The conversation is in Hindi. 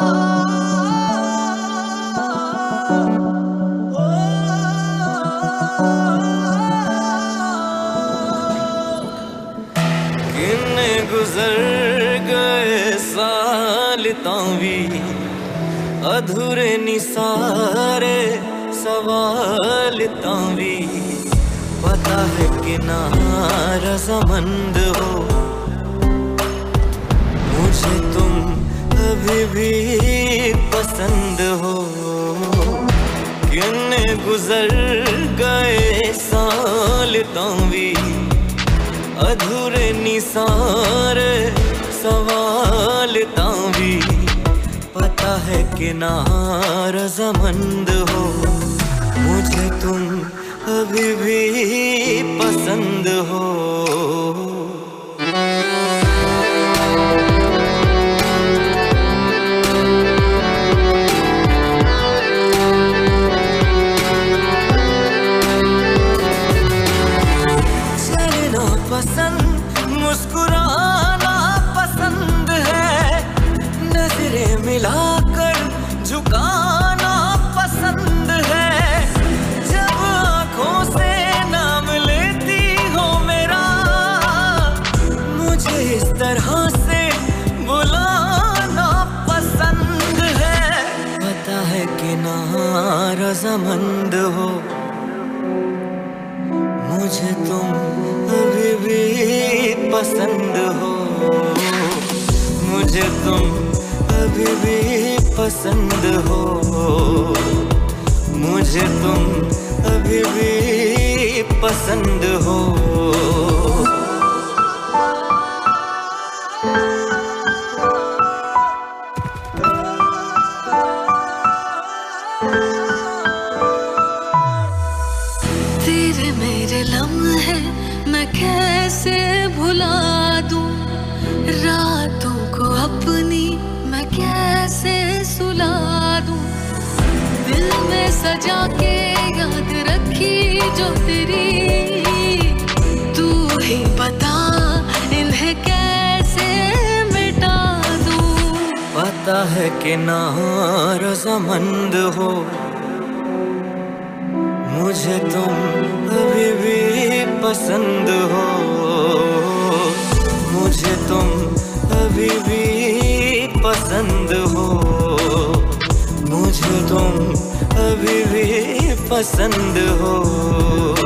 गुजर गए साल तां वी अधूरे नी सारे सवाल तां वी पता है कि ना रज़ामंद हो मुझे तुम अभी भी पसंद हो। किन्ने गुजर गए साल तां वी अधूरे नी सारे सवाल तां वी पता है कि ना रज़ामंद हो मुझे तुम अभी भी पसंद हो। चलना पसंद मुस्कुराना पसंद है नजरें मिलाकर झुकाना पसंद है जब आँखों से नाम लेती हो मेरा मुझे इस तरह से बुलाना पसंद है। पता है कि ना रज़ामंद हो मुझे तुम अभी भी पसंद हो मुझे तुम अभी भी पसंद हो मुझे तुम अभी भी पसंद हो। तेरे मेरे लम्हे मैं कैसे भुला दूं रातों को अपनी मैं कैसे सुला दूं दिल में सजा के याद रखी जो तेरी तू ही बता इन्हें कैसे मिटा दूं। पता है कि ना रज़ामंद हो मुझे तुम अभी भी पसंद हो मुझे तुम अभी भी पसंद हो मुझे तुम अभी भी पसंद हो।